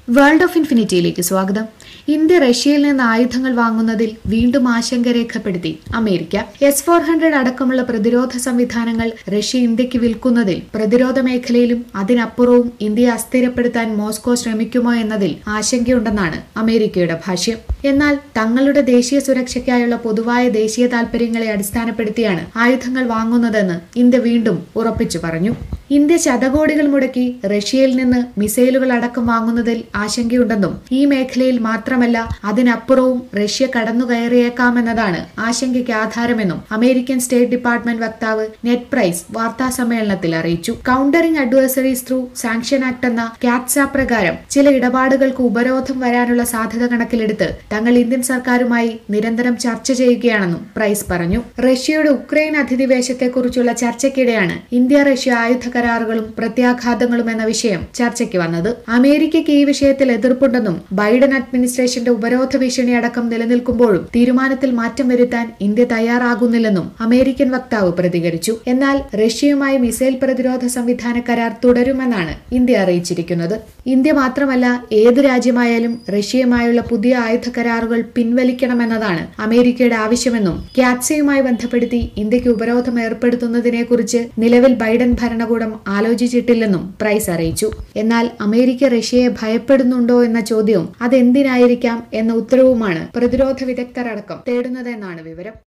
World of ഇൻഫിനിറ്റിയിലേക്ക് സ്വാഗതം. India റഷ്യയിൽ നിന്ന് ആയുധങ്ങൾ വാങ്ങുന്നതിൽ വീണ്ടും ആശങ്ക രേഖപ്പെടുത്തി അമേരിക്ക. S-400 അടക്കമുള്ള പ്രതിരോധ സംവിധാനങ്ങൾ റഷ്യ ഇന്ത്യക്ക് വിൽക്കുന്നതിൽ പ്രതിരോധ മേഖലയിലും അതിനപ്പുറവും ഇന്ത്യയെ അസ്ഥിരപ്പെടുത്താൻ മോസ്കോ ശ്രമിക്കുമോ എന്നതിൽ ആശങ്കയുണ്ടെന്നാണ് അമേരിക്കയുടെ ഭാഷ്യം. എന്നാൽ തങ്ങളുടെ ദേശീയ സുരക്ഷയ്ക്കായുള്ള പൊതുവായ ദേശീയ താൽപര്യങ്ങളെ അടിസ്ഥാനപ്പെടുത്തിയാണ് ആയുധങ്ങൾ വാങ്ങുന്നതെന്ന് ഇന്ത്യ വീണ്ടും ഉറപ്പിച്ചു പറഞ്ഞു. ഇന്ത്യ ശതകോടികൾ മുടക്കി റഷ്യയിൽ നിന്ന് മിസൈലുകൾ അടക്കം വാങ്ങുന്നതിൽ ആശങ്കയുണ്ടെന്നും ഈ മേഖലയിൽ മാത്രമല്ല അതിനപ്പുറവും റഷ്യ കടന്നുകയറിയേക്കാമെന്നതാണ് ആശങ്കയ്ക്ക് ആധാരമെന്നും അമേരിക്കൻ സ്റ്റേറ്റ് ഡിപ്പാർട്ട്മെന്റ് വക്താവ് നെഡ് പ്രൈസ് വാർത്താ സമ്മേളനത്തിൽ അറിയിച്ചു. Countering adversaries through sanction act എന്ന ക.എസ പ്രകാരം ചില ഇടപാടുകൾക്ക് ഉപരോധം വരാനുള്ള സാധ്യത കണക്കിലെടുത്ത് തങ്ങൾ ഇന്ത്യൻ സർക്കാരുമായി നിരന്തരം ചർച്ച ചെയ്യുകയാണെന്നും പ്രൈസ് പറഞ്ഞു. റഷ്യയുടെ ഉക്രൈൻ അധിനിവേശത്തെക്കുറിച്ചുള്ള ചർച്ചയ്ക്കിടെയാണ് ഇന്ത്യ റഷ്യ ആയുധ കരാറുകളും പ്രത്യാഘാതങ്ങളും എന്ന വിഷയം ചർച്ചയ്ക്ക് വന്നത്. അമേരിക്കയ്ക്ക് ഈ വിഷയത്തിൽ എതിർപ്പുണ്ടെന്നും ബൈഡൻ അഡ്മിനിസ്ട്രേഷന്റെ ഉപരോധ ഭീഷണി അടക്കം നിലനിൽക്കുമ്പോഴും തീരുമാനത്തിൽ മാറ്റം വരുത്താൻ ഇന്ത്യ തയ്യാറാകുന്നില്ലെന്നും അമേരിക്കൻ വക്താവ് പ്രതികരിച്ചു. എന്നാൽ റഷ്യയുമായി മിസൈൽ പ്രതിരോധ സംവിധാന കരാർ തുടരുമെന്നാണ് ഇന്ത്യ അറിയിച്ചിരിക്കുന്നത്. ഇന്ത്യ മാത്രമല്ല ഏത് രാജ്യമായാലും റഷ്യയുമായുള്ള പുതിയ ആയുധ കരാറുകൾ പിൻവലിക്കണമെന്നതാണ് അമേരിക്കയുടെ ആവശ്യമെന്നും ക.എസയുമായി ബന്ധപ്പെടുത്തി ഇന്ത്യക്ക് ഉപരോധം ഏർപ്പെടുത്തുന്നതിനെക്കുറിച്ച് നിലവിൽ ബൈഡൻ ഭരണകൂടം ആലോചിച്ചിട്ടില്ലെന്നും പ്രൈസ് അറിയിച്ചു. എന്നാൽ അമേരിക്ക റഷ്യയെ ഭയപ്പെടുന്നുണ്ടോ എന്ന ചോദ്യവും അതെന്തിനായിരിക്കാം എന്ന ഉത്തരവുമാണ് പ്രതിരോധ വിദഗ്ധരടക്കം തേടുന്നതെന്നാണ് വിവരം.